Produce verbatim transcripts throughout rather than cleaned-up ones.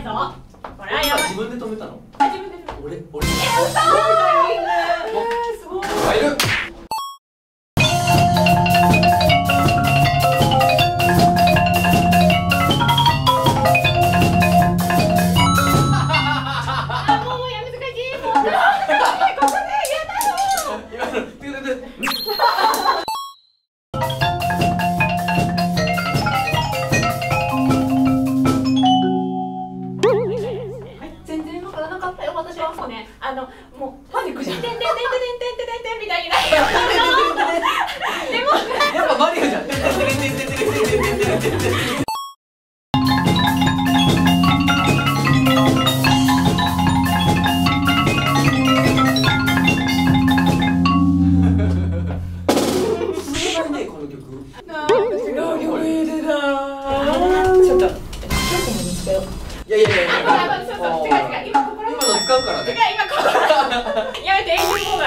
ぞ。これはやばい。 自分で止めたの？ 自分で止めた。 俺俺。 え、嘘。すごい。 入る。 あのもうパニックじゃん。てんてんてんてんてんてんてんみたいな。でもやっぱマリオじゃん。てんてんてんてんてんてんてんてんてんてんてん。ねこの曲。 ロリオイルだ。ちょっとちょっとも見つけよう。 いやいやいや。 そうそう違う違う今心今の使うからね。 違う今心やめて演技妨害。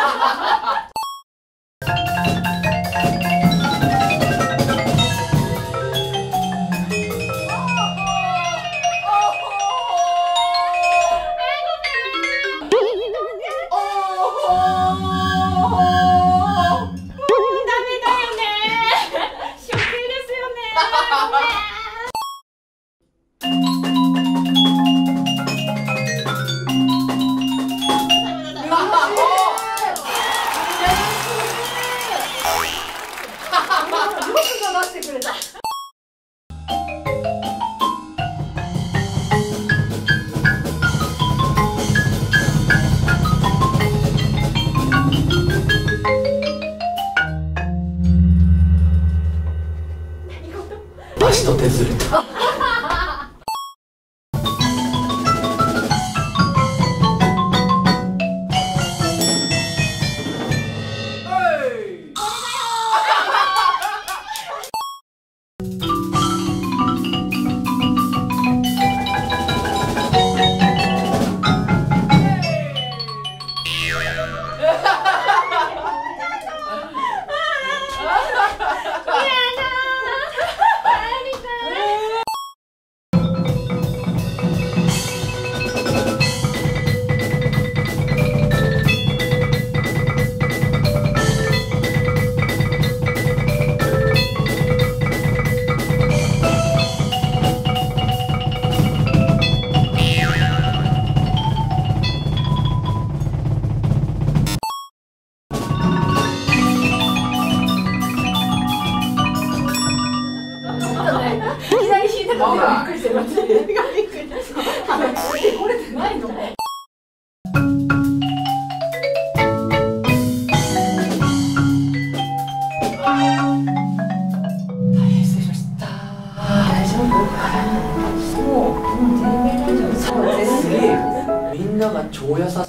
足と手ずれた。びっくりしてます。びっくりしてます。これってないの？大変失礼しました。大丈夫？もうもう全然大丈夫。そう全然。みんなが超優しい。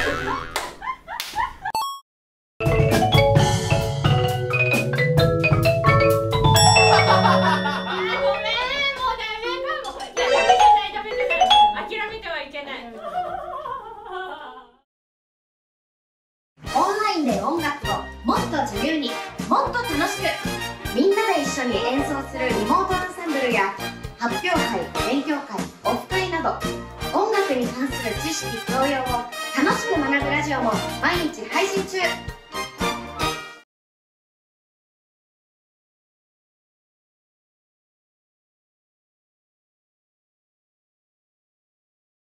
で音楽をもっと自由にもっと楽しくみんなで一緒に演奏するリモートアンサンブルや発表会、勉強会、オフ会など音楽に関する知識教養を楽しく学ぶラジオも毎日配信中。